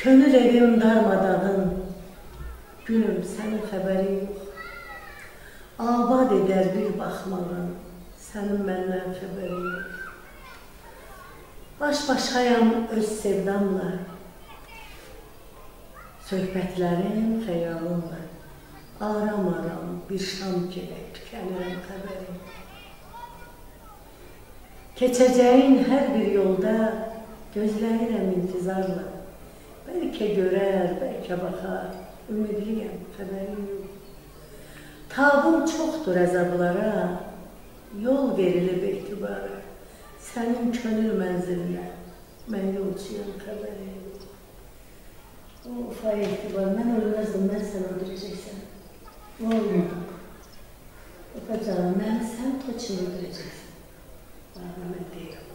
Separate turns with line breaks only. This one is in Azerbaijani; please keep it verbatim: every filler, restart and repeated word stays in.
Könül evim darmadağın, gülüm sənin xəbərin yox. Abad edər bir baxmağın, sənin məndən xəbərin yox. Baş-başayam öz sevdamla, söhbətlərin xəyalımla. Aram-aram bir şam kimi tükənirəm xəbərin. Keçəcəyin hər bir yolda gözləyirəm intizarla. Bəlkə görər, bəlkə baxar, ümidliyəm, xəbərin yox. Tabım çoxdur əzablara, yol verilib etibara. Sənin könül mənzilinə, mən yolçuyam, xəbərin yox. Of, ay etibar, mən ölməzdim, mən sən öldürəcəksən. Olmadım. Öpəcəm, mən sən toçunu öldürəcəksən. Bana mən deyirəm.